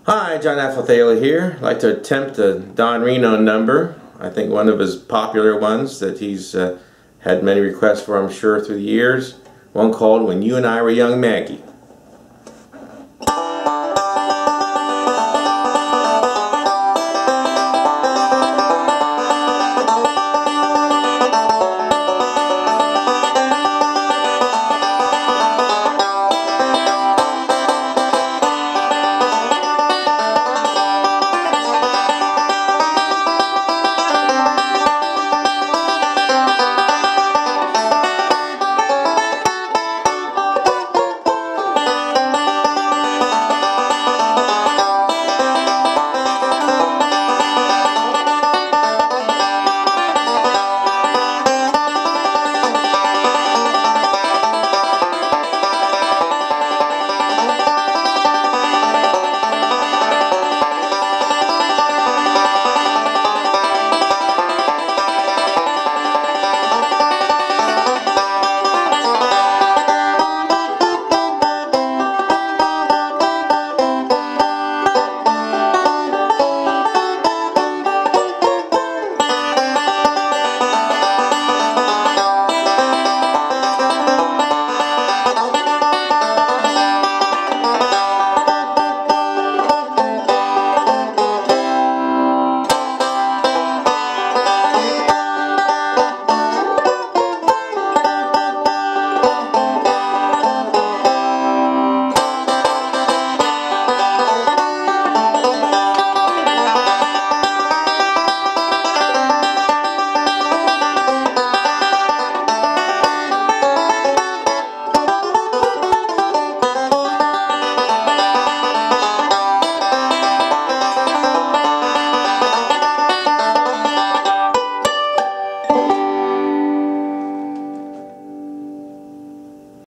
Hi, John Athathala here. I'd like to attempt the Don Reno number. I think one of his popular ones that he's had many requests for, I'm sure, through the years. One called When You and I Were Young, Maggie.